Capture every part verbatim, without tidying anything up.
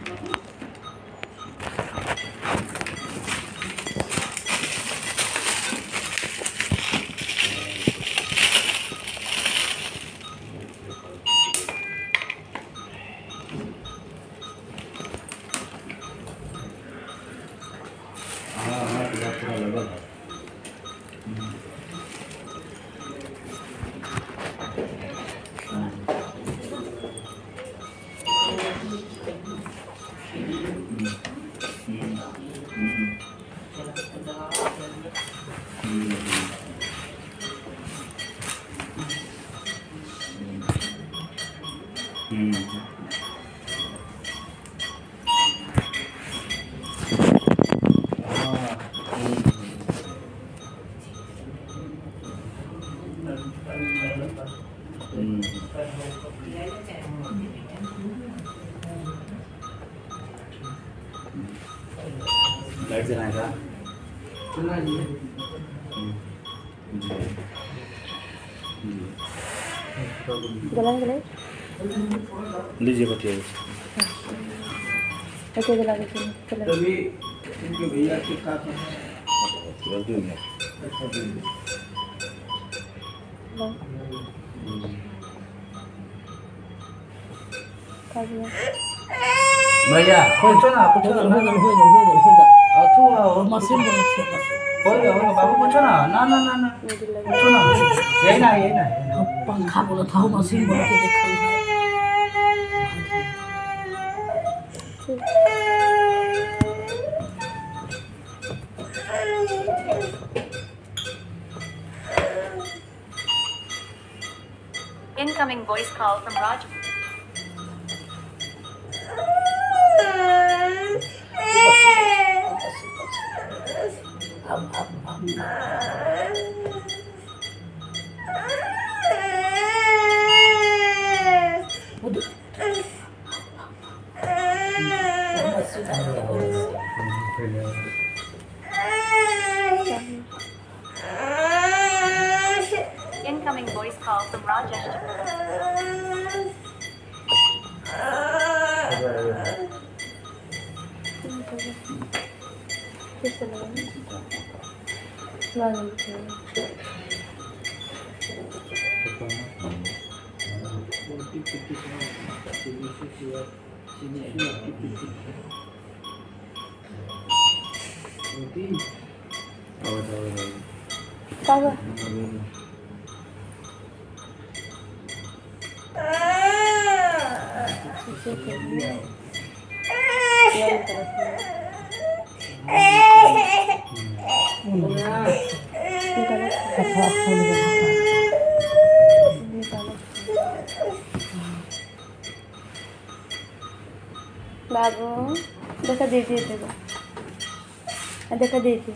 Light जलाएगा लीजिए बतिए okay जला के तभी इनके भैया के साथ भैया पूछो ना पूछो ना हो गया हो गया हो गया हो गया अथु और मशीन बहुत है हो गया हो गया बाबू पूछो ना ना ना ना ना पूछो ना यही ना यही ना पंखा बोला था मशीन बोल के देखल है Incoming voice call from Raj. Incoming voice call from Rajesh. Power. बाबू देखा दीजिए देखा देखा दीजिए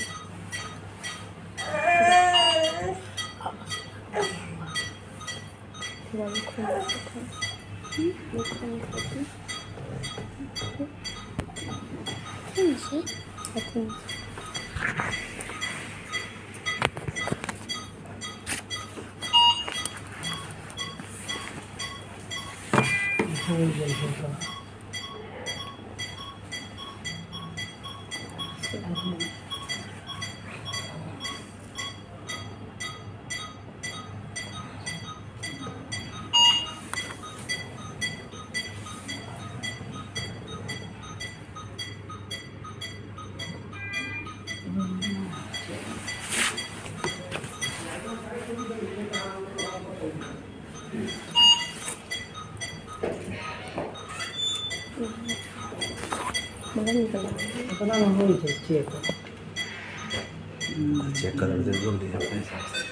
अपना ना हो चेक चेक कर दे जल्दी अपने हिसाब से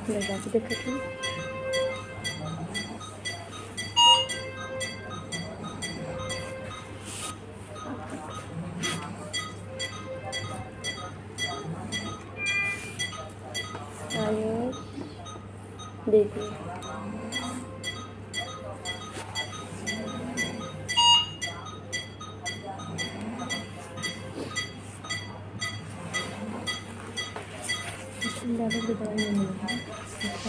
ले जाके देखा थी आयुष देखिए ज़्यादा भी दवाई नहीं मिलेगी अच्छा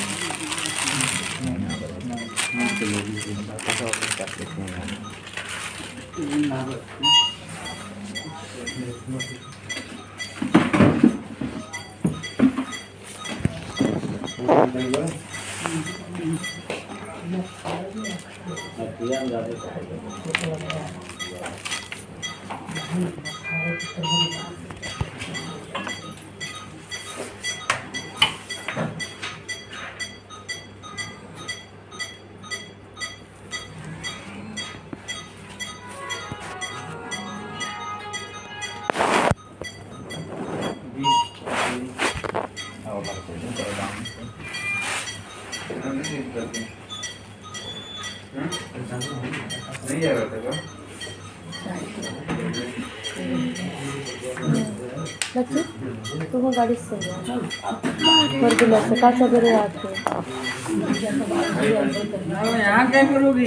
नहीं आ रहा था बच्चे तो वो गाड़ी से घर के लोग का सवेरे आते यहाँ क्या करोगी?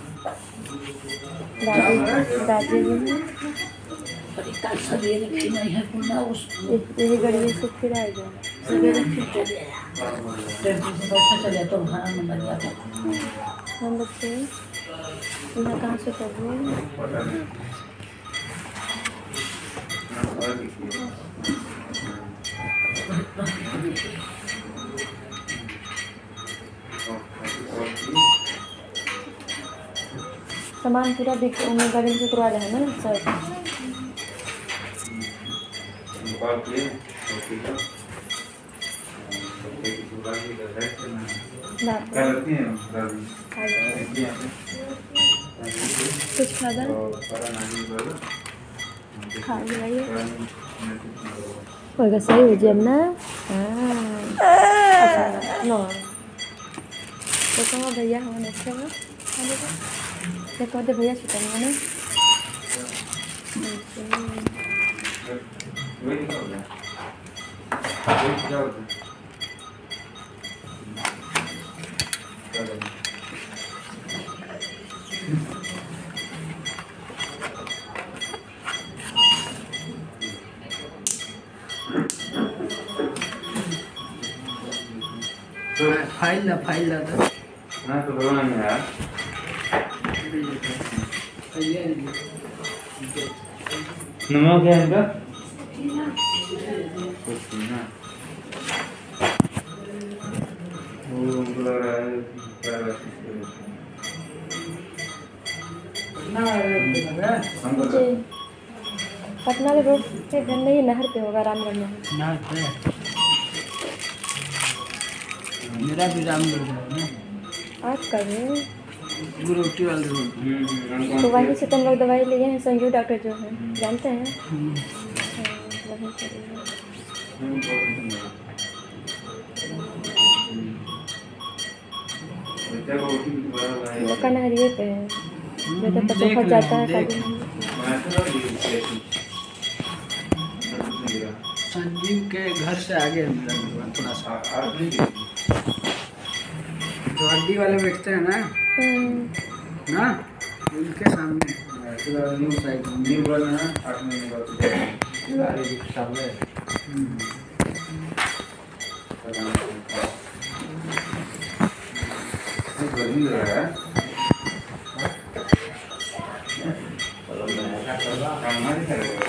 दादी दादी जी कल सवेरे की नहीं है कुना उस यही गाड़ी से फिर आएगा सवेरे फिर चले आया टेम्पो से बैठा चले तो भाड़ा में लग गया हम बच्चे यहाँ कहाँ से कर रहे सामान पूरा बिक गाड़ी से करवा रहे हैं ना सर कुछ खादा खा लिया होगा सही हो जाए ना नो तो कहाँ भैया हमारे अच्छा है क्या कहते भैया चिकन है ना फाइल ला फाइल ला तो ना तो बोलना नहीं यार नमक क्या है इनका कुछ ना वो बोल रहा है जी पटना रोड पे नहीं नहर पे होगा रामगढ़ में ना पे मेरा भी रामगढ़ है आपका भी गुरुटी वाले रोड तो वहीं से तुम लोग दवाई लिए हैं संजू डॉक्टर जो है जानते हैं वहीं से वो कन्हरिए पे है जो तो पता फट जाता है कभी संजीव के घर से आगे थोड़ा सा जो हड्डी वाले बेचते हैं ना ना उनके सामने न्यू साइड न्यू वाला ना आठ महीने बाद गाड़ी सामने गर्मी लग रहा है काम नहीं करेगा